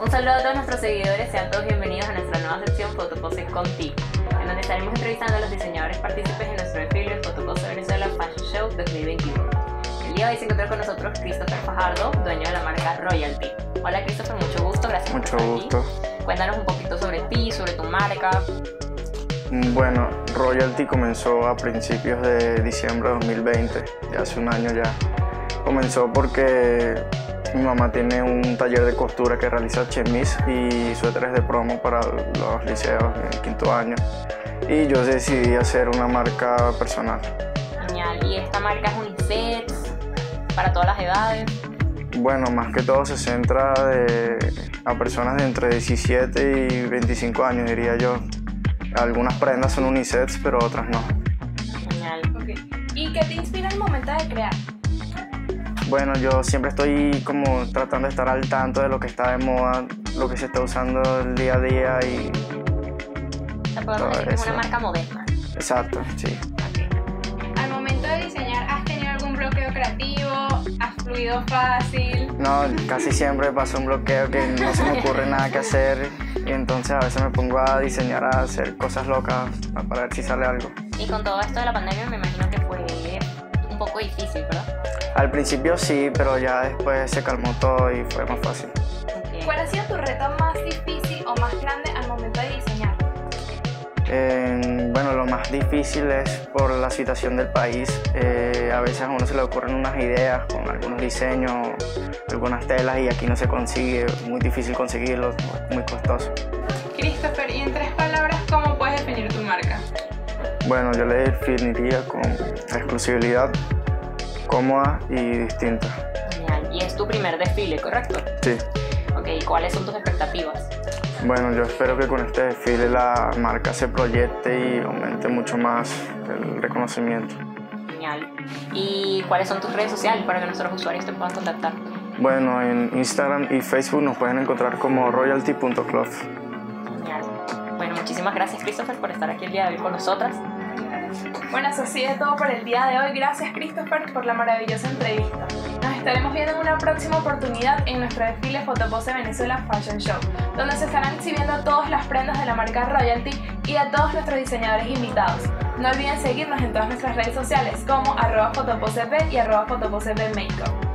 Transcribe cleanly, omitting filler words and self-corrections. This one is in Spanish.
Un saludo a todos nuestros seguidores, sean todos bienvenidos a nuestra nueva sección Fotoposes contigo, en donde estaremos entrevistando a los diseñadores partícipes en nuestro desfile Fotopose Venezuela Fashion Show 2021. El día de hoy se encuentra con nosotros Christopher Fajardo, dueño de la marca Royalty. Hola Christopher, mucho gusto, gracias por estar aquí. Cuéntanos un poquito sobre ti, sobre tu marca. Bueno, Royalty comenzó a principios de diciembre de 2020, ya hace un año ya. Comenzó porque mi mamá tiene un taller de costura que realiza chemis y suéteres de promo para los liceos en el quinto año. Y yo decidí hacer una marca personal. Genial, ¿y esta marca es unisex para todas las edades? Bueno, más que todo se centra a personas de entre 17 y 25 años, diría yo. Algunas prendas son unisex, pero otras no. Genial. Okay. ¿Y qué te inspira al momento de crear? Bueno, yo siempre estoy como tratando de estar al tanto de lo que está de moda, lo que se está usando el día a día y... O sea, podemos decir que es una marca moderna. Exacto, sí. Okay. Al momento de diseñar, ¿has tenido algún bloqueo creativo? ¿Has fluido fácil? No, casi siempre pasa un bloqueo que no se me ocurre nada que hacer y entonces a veces me pongo a diseñar, a hacer cosas locas para ver si sale algo. Y con todo esto de la pandemia me imagino que fue un poco difícil, ¿verdad? Al principio sí, pero ya después se calmó todo y fue más fácil. Okay. ¿Cuál ha sido tu reto más difícil o más grande al momento de diseñar? Bueno, lo más difícil es por la situación del país. A veces a uno se le ocurren unas ideas con algunos diseños, algunas telas y aquí no se consigue, es muy difícil conseguirlo, muy costoso. Christopher, y en 3 palabras, ¿cómo puedes definir tu marca? Bueno, yo le definiría con exclusividad, cómoda y distinta. Genial, y es tu primer desfile, ¿correcto? Sí. Ok, ¿cuáles son tus expectativas? Bueno, yo espero que con este desfile la marca se proyecte y aumente mucho más el reconocimiento. Genial. ¿Y cuáles son tus redes sociales para que nuestros usuarios te puedan contactar? Bueno, en Instagram y Facebook nos pueden encontrar como royalty.club. Genial. Bueno, muchísimas gracias Christopher por estar aquí el día de hoy con nosotras. Bueno, eso ha sido todo por el día de hoy. Gracias Christopher por la maravillosa entrevista. Nos estaremos viendo en una próxima oportunidad en nuestro desfile Fotopose Venezuela Fashion Show, donde se estarán exhibiendo todas las prendas de la marca Royalty y a todos nuestros diseñadores invitados. No olviden seguirnos en todas nuestras redes sociales como @fotoposep y @fotoposepmakeup.